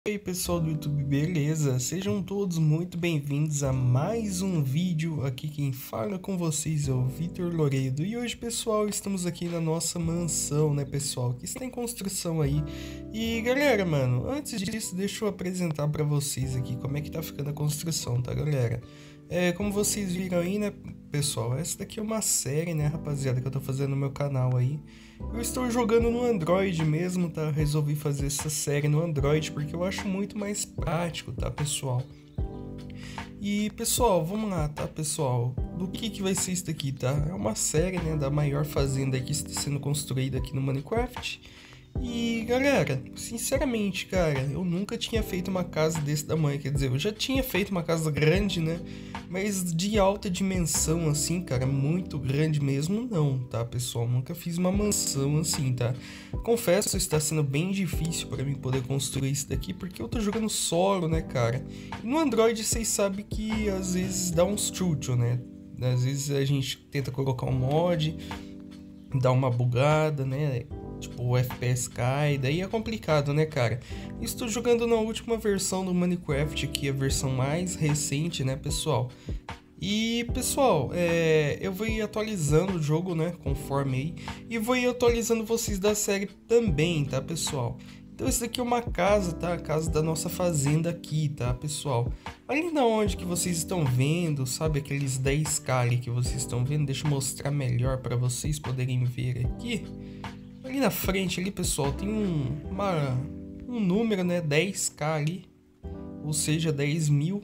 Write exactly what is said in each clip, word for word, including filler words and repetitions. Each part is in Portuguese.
E aí pessoal do YouTube, beleza? Sejam todos muito bem-vindos a mais um vídeo. Aqui quem fala com vocês é o Vitor Loredo. E hoje, pessoal, estamos aqui na nossa mansão, né, pessoal? Que está em construção aí. E galera, mano, antes disso, deixa eu apresentar pra vocês aqui como é que tá ficando a construção, tá, galera? É, como vocês viram aí, né, pessoal? Essa daqui é uma série, né, rapaziada, que eu tô fazendo no meu canal aí. Eu estou jogando no Android mesmo, tá? Resolvi fazer essa série no Android porque eu acho muito mais prático, tá, pessoal? E, pessoal, vamos lá, tá, pessoal? Do que que vai ser isso daqui, tá? É uma série, né, da maior fazenda que está sendo construída aqui no Minecraft. E, galera, sinceramente, cara, eu nunca tinha feito uma casa desse tamanho, quer dizer, eu já tinha feito uma casa grande, né? Mas de alta dimensão, assim, cara, muito grande mesmo, não, tá, pessoal? Nunca fiz uma mansão assim, tá? Confesso, está sendo bem difícil para mim poder construir isso daqui, porque eu tô jogando solo, né, cara? E no Android, vocês sabem que às vezes dá uns chuchos, né? Às vezes a gente tenta colocar um mod, dá uma bugada, né? Tipo, o F P S cai, daí é complicado, né, cara? Estou jogando na última versão do Minecraft, que é a versão mais recente, né, pessoal? E, pessoal, é, eu vou ir atualizando o jogo, né, conforme aí, e vou ir atualizando vocês da série também, tá, pessoal? Então, esse daqui é uma casa, tá? A casa da nossa fazenda aqui, tá, pessoal? Ali na onde que vocês estão vendo, sabe, aqueles dez K ali que vocês estão vendo? Deixa eu mostrar melhor para vocês poderem ver aqui. Ali na frente, ali, pessoal, tem um, uma, um número, né, dez K ali, ou seja, dez mil.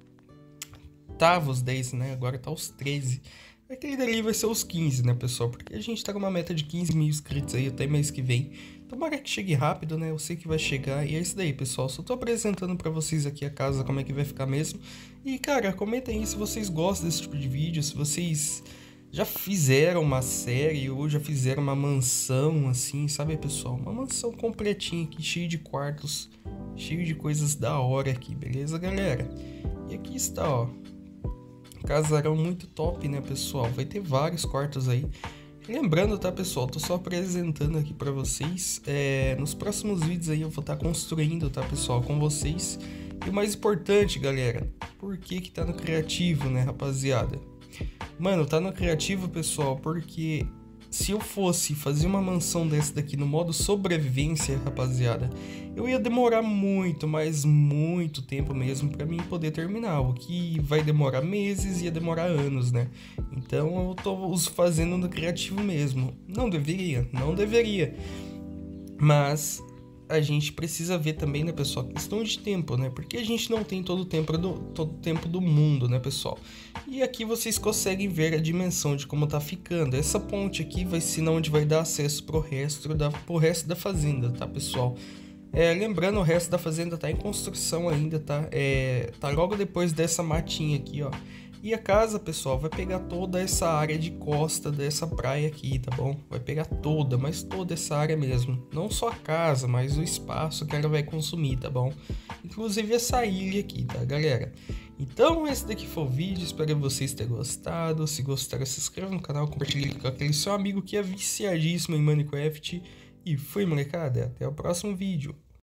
Tava os dez, né, agora tá os treze. Aquele dali vai ser os quinze, né, pessoal, porque a gente tá com uma meta de quinze mil inscritos aí até mês que vem. Tomara que chegue rápido, né, eu sei que vai chegar, e é isso daí, pessoal. Só tô apresentando pra vocês aqui a casa, como é que vai ficar mesmo. E, cara, comentem aí se vocês gostam desse tipo de vídeo, se vocês já fizeram uma série ou já fizeram uma mansão assim, sabe, pessoal? Uma mansão completinha aqui, cheia de quartos, cheio de coisas da hora aqui, beleza, galera? E aqui está, ó, casarão muito top, né, pessoal? Vai ter vários quartos aí. Lembrando, tá, pessoal? Tô só apresentando aqui pra vocês. É, nos próximos vídeos aí eu vou estar tá construindo, tá, pessoal? Com vocês. E o mais importante, galera, por que que tá no criativo, né, rapaziada? Mano, tá no criativo, pessoal, porque se eu fosse fazer uma mansão dessa daqui no modo sobrevivência, rapaziada, eu ia demorar muito, mas muito tempo mesmo pra mim poder terminar. O que vai demorar meses, ia demorar anos, né? Então eu tô fazendo no criativo mesmo. Não deveria, não deveria. Mas a gente precisa ver também, né, pessoal, questão de tempo, né? Porque a gente não tem todo o tempo do, todo o tempo do mundo, né, pessoal? E aqui vocês conseguem ver a dimensão de como tá ficando. Essa ponte aqui vai ser onde vai dar acesso pro resto da, pro resto da fazenda, tá, pessoal? É, lembrando, o resto da fazenda tá em construção ainda, tá? É, tá logo depois dessa matinha aqui, ó. E a casa, pessoal, vai pegar toda essa área de costa dessa praia aqui, tá bom? Vai pegar toda, mas toda essa área mesmo. Não só a casa, mas o espaço que ela vai consumir, tá bom? Inclusive essa ilha aqui, tá, galera? Então, esse daqui foi o vídeo. Espero vocês terem gostado. Se gostaram, se inscreva no canal, compartilhe com aquele seu amigo que é viciadíssimo em Minecraft. E foi, molecada. Até o próximo vídeo.